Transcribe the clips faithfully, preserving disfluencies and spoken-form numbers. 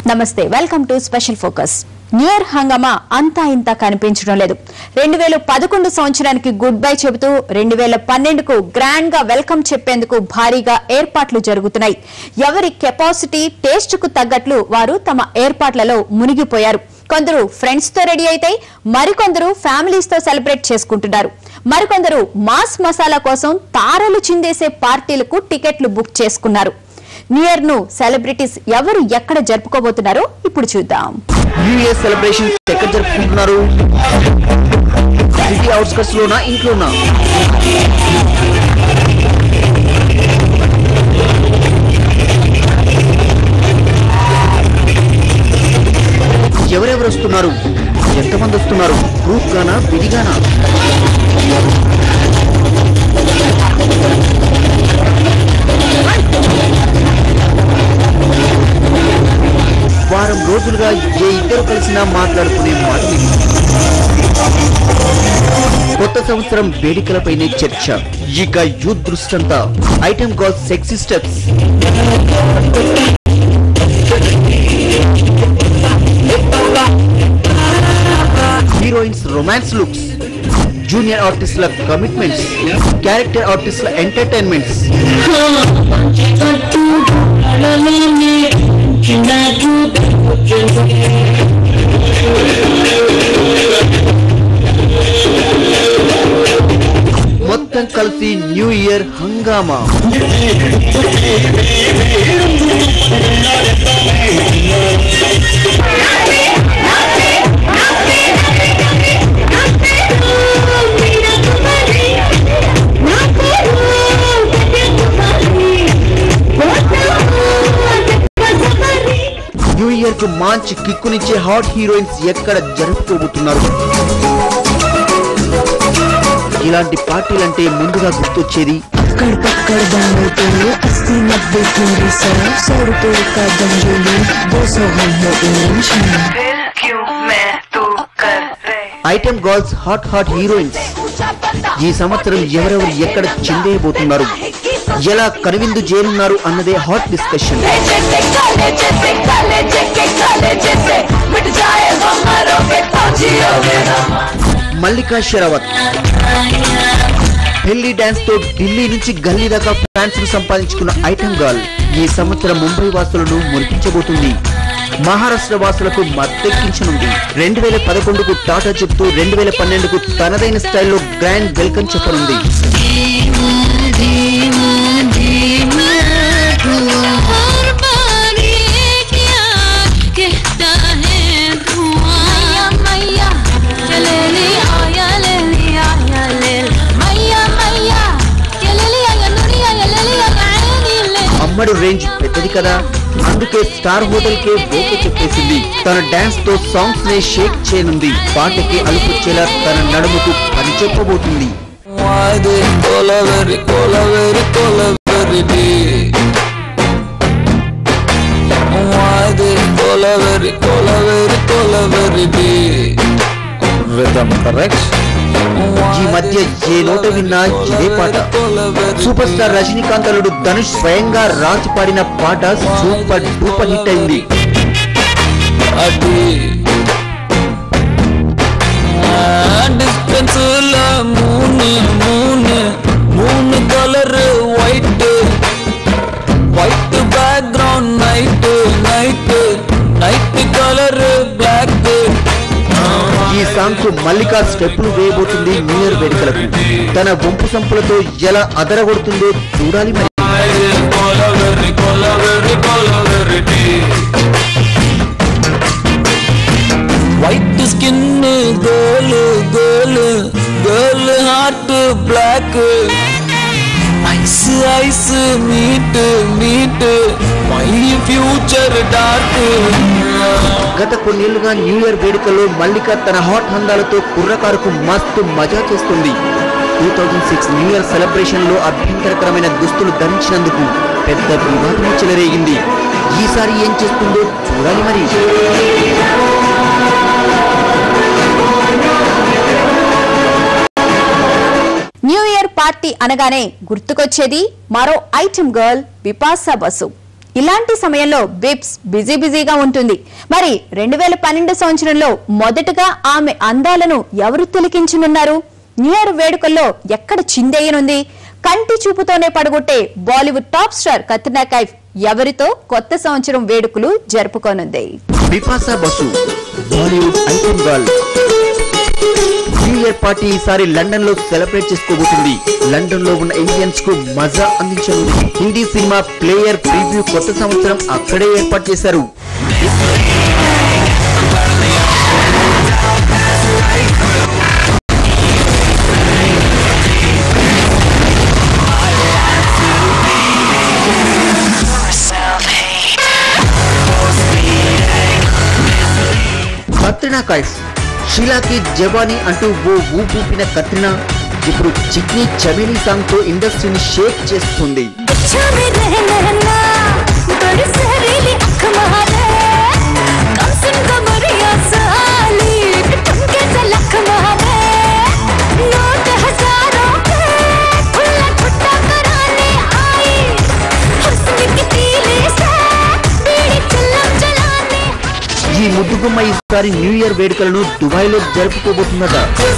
నమస్తే welcome to special focus. New year హంగామా అంతా ఇంత కనిపించడం లేదు. రెండు వేల పదకొండు సంవత్సరానికి గుడ్ బై చెబుతూ రెండు వేల పన్నెండుకు గ్రాండ్ గా వెల్కమ్ చెప్పేందుకు భారీగా ఏర్పాట్లు జరుగుతున్నాయి. ఎవరి కెపాసిటీ టేస్ట్ కు తగ్గట్లు వారు తమ ఏర్పాట్లలో మునిగిపోయారు. కొందరు ఫ్రెండ్స్ తో రెడీ అయితే మరికొందరు ఫ్యామిలీస్ తో సెలబ్రేట్ చేసుకుంటున్నారు. మరికొందరు మాస్ మసాలా కోసం తారలు చిందేసే పార్టీలకు టికెట్లు బుక్ చేసుకున్నారు. న్యూ ఇయర్ ను సెలబ్రిటీస్ ఎవరు ఎక్కడ జరుపుకోబోతున్నారో ఇప్పుడు చూద్దాం. న్యూ ఇయర్ సెలబ్రేషన్ ఎక్కడ జరుపుకుంటున్నారు? సిటీ అవుట్స్కట్స్ లోనా, ఇంట్లోనా? ఎవరెవరు వస్తున్నారు? ఎంతమంది వస్తున్నారు? గ్రూప్ గానా, విడిగానా? వారం రోజులుగా ఏ ఇద్దరు కలిసినా మాట్లాడుకునే మాటలు. కొత్త సంవత్సరం వేడుకలపైనే చర్చ. ఇక యూత్ దృష్టంతా item girls sexy steps, heroines romance looks, junior ఆర్టిస్టుల కమిట్మెంట్స్, క్యారెక్టర్ ఆర్టిస్టుల ఎంటర్టైన్మెంట్స్. మొత్తం కలిసి న్యూ ఇయర్ హంగామా. న్యూ ఇయర్ కు మంచి కిక్కునిచ్చే హాట్ హీరోయిన్స్ ఎక్కడ జరుపుకోబోతున్నారు? ఇలాంటి పార్టీలంటే ముందుగా గుర్తొచ్చేది item girls, hot hot heroines. ఈ సంవత్సరం ఎవరెవరు ఎక్కడ చిందేయబోతున్నారు, ఎలా కనువిందు చేరున్నారు అన్నదే hot discussion. Mallika Sherawat Delhi dance తో ఢిల్లీ నుంచి గల్లీ దాకా ఫ్యాన్స్ ను సంపాదించుకున్న ఐటెం గర్ల్ ఈ సంవత్సరం ముంబై వాసులను మురిపించబోతుంది. మహారాష్ట్ర వాసులకు మత్తెక్కించనుంది. రెండు వేల పదకొండుకు టాటా చెప్తూ రెండు వేల పన్నెండుకు తనదైన స్టైల్లో గ్రాండ్ వెల్కమ్ చెప్పనుంది. అమ్మడు రేంజ్ పెద్దది కదా, అందుకే స్టార్ హోటల్ కే ఓకే చెప్పేసింది. తన డాన్స్ తో సాంగ్స్ నే షేక్ చేయనుంది. పాటకి అలుపుచ్చేలా తన నడుముకు పని చెప్పబోతుంది. ఈ మధ్య ఏ నోట విన్నా ఇదే పాట. సూపర్ స్టార్ రజనీకాంత్ అల్లుడు ధనుష్ స్వయంగా రాసి పాడిన పాట సూపర్ డూపర్ హిట్ అయింది. White background night night night colour black. ఈ సాంగ్ కు మల్లికా స్టెప్లు వేయబోతుంది న్యూ ఇయర్ వేడుకలకు. తన వంపు సంపులతో ఎలా అదరగొడుతుందో చూడాలి మరి. White skin girl girl girl heart black, eyes eyes meet meet my future dark. గత కొన్నేళ్లుగా న్యూ ఇయర్ వేడుకల్లో మల్లిక తన హాట్ హందాలతో కుర్రకారుకు మస్తు మజా చేస్తుంది. Two thousand six new year celebration లో అభ్యంతరకరమైన దుస్తులు ధరించినందుకు పెద్ద వివాదం చెలరేగింది. ఈసారి ఏం చేస్తుందో చూడాలి మరి. న్యూ ఇయర్ పార్టీ అనగానే గుర్తుకొచ్చేది మరో ఐటెం గర్ల్ బిపాసా బసు. ఇలాంటి సమయంలో బిబ్స్ బిజీ బిజీగా ఉంటుంది. మరి రెండు వేల పన్నెండు సంవత్సరంలో మొదటగా ఆమె అందాలను ఎవరు తిలకించనున్నారు? న్యూ ఇయర్ వేడుకల్లో ఎక్కడ చిందేయనుంది? కంటి చూపుతోనే పడగొట్టే బాలీవుడ్ టాప్ స్టార్ కత్రినా కైఫ్ ఎవరితో కొత్త సంవత్సరం వేడుకలు జరుపుకోనుంది? Bipasha Basu Bollywood icon girl new year party ఈసారి లండన్ లో సెలబ్రేట్ చేసుకోబోతుంది. లండన్ లో ఉన్న ఇండియన్స్ కు మజా అందించనుంది. హిందీ సినిమా ప్లేయర్ ప్రివ్యూ కొత్త సంవత్సరం అక్కడే ఏర్పాటు చేశారు. కత్రినా కైఫ్ షీలాకి జవానీ అంటూ ఓ ఊపూపిన కత్రినా ఇప్పుడు చిక్నీ చమేలీ సాంగ్ తో ఇండస్ట్రీని షేక్ చేస్తుంది. ఈ ముద్దుగుమ్మ ఈసారి న్యూ ఇయర్ వేడుకలను దుబాయ్ లో జరుపుకోబోతుందట.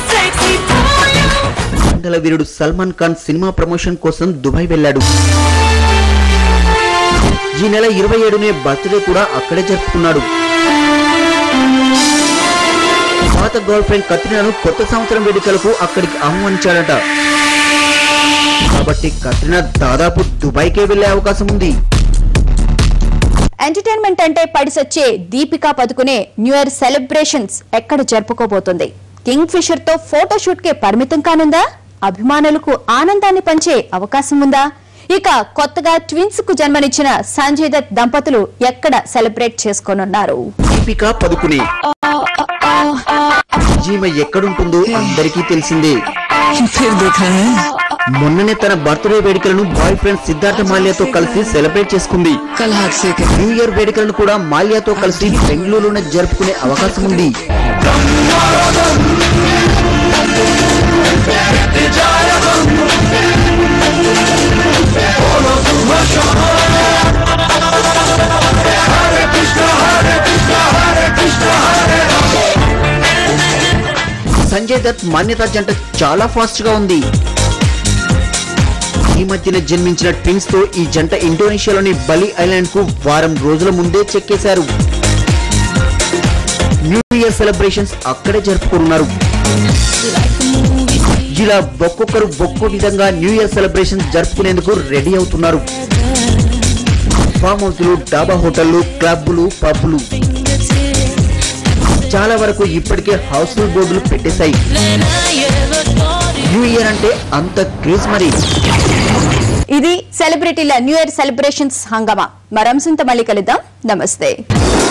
మంగళ వీరుడు సల్మాన్ ఖాన్ సినిమా ప్రమోషన్ కోసం దుబాయ్ వెళ్లాడు. ఈ నెల ఇరవై ఏడునే బర్త్డే కూడా అక్కడే జరుపుకున్నాడు. పాత గర్ల్ ఫ్రెండ్ కత్రినాను కొత్త సంవత్సరం వేడుకలకు అక్కడికి ఆహ్వానించాడట. కాబట్టి కత్రినా దాదాపు దుబాయ్కే వెళ్లే అవకాశం ఉంది. ఎంటర్టైన్మెంట్ అంటే పడిసొచ్చే Deepika Padukone new year celebrations ఎక్కడ జరుపుకోబోతుంది? కింగ్ ఫిషర్ తో ఫోటోషూట్ కే పరిమితం కానుందా? అభిమానులకు ఆనందాన్ని పంచే అవకాశం ఉందా? ఇక కొత్తగా ట్విన్స్ కు జన్మనిచ్చిన సంజయ్ దత్ దంపతులు ఎక్కడ సెలబ్రేట్ చేసుకోనున్నారు? దీపికా పదుకునే జీమ ఎక్కడుంటుందో అందరికీ తెలిసిందే. మొన్ననే తన బర్త్డే వేడుకలను బాయ్ ఫ్రెండ్ సిద్ధార్థ మాల్యాతో కలిసి సెలబ్రేట్ చేసుకుంది. న్యూ ఇయర్ వేడుకలను కూడా మాల్యాతో కలిసి బెంగళూరులోనే జరుపుకునే అవకాశం ఉంది. సంజయ్ దత్ మాన్యత జంట చాలా ఫాస్ట్ గా ఉంది. ఈ మధ్యన జన్మించిన ట్విన్స్ తో ఈ జంట ఇండోనేషియాలోని బలి ఐలాండ్ కు వారం రోజుల ముందే చెక్కేశారు. న్యూ ఇయర్ సెలబ్రేషన్స్ అక్కడే జరుపుకున్నారు. ఇలా ఒక్కొక్కరు ఒక్కో విధంగా న్యూ ఇయర్ సెలబ్రేషన్ జరుపుకునేందుకు రెడీ అవుతున్నారు. ఫామ్ హౌస్లు, డాబా హోటళ్లు, క్లబ్లు, పబ్లు చాలా వరకు ఇప్పటికే హౌస్ఫుల్ బోర్డులు పెట్టేశాయి. న్యూ ఇయర్ అంటే అంత క్రేజ్ మరి. ఇది సెలబ్రిటీల న్యూ ఇయర్ సెలబ్రేషన్స్ హంగామా. మరంశంతో మళ్ళీ కలుద్దాం. నమస్తే.